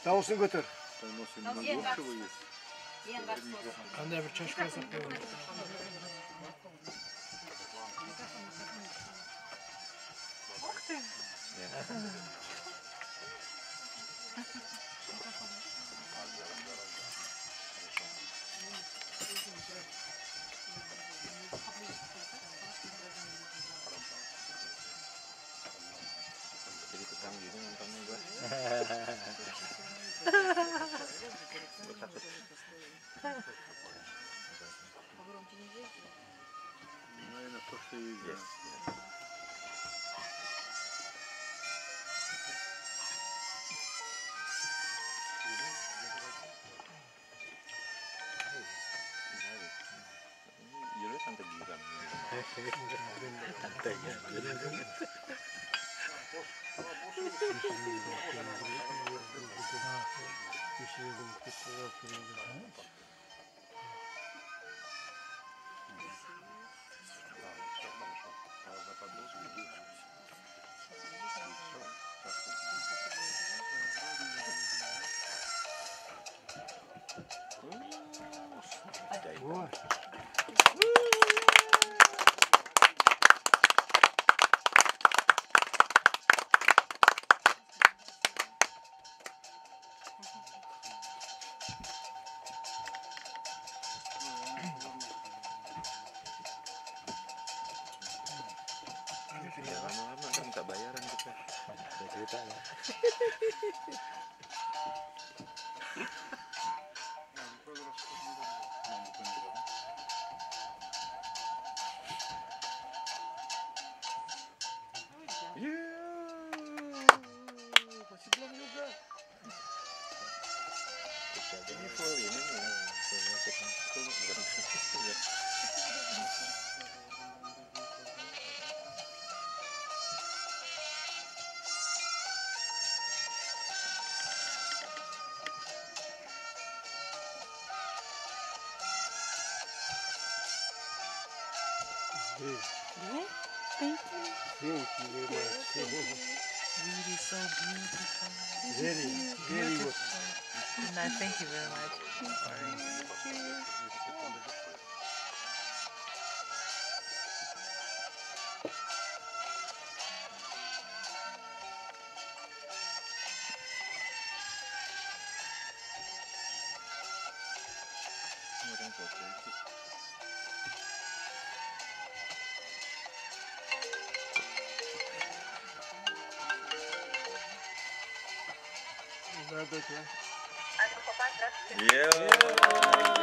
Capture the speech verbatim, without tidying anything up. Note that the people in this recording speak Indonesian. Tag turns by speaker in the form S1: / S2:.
S1: Davulsunu götür.
S2: Qanday bir chashka yasab qo'yadi.
S3: Jadi tukang gini nontonnya gua. Gua takut.
S4: Наверное, то, что есть.
S3: Yes, yes. Judulnya santai giram.
S1: Santai ya. Wah.
S3: Ya lama-lama kan minta bayaran kita.
S1: Ada cerita ya.
S3: Masih belum juga. Ini full ini nih, full musik, full bukan full ya.
S5: Yeah, thank you.
S1: Thank you very much.
S5: Really so beautiful.
S1: Very, very good.
S5: No, thank you very much. Sorry.
S3: Orang foto itu.
S1: Nada,
S3: Iya.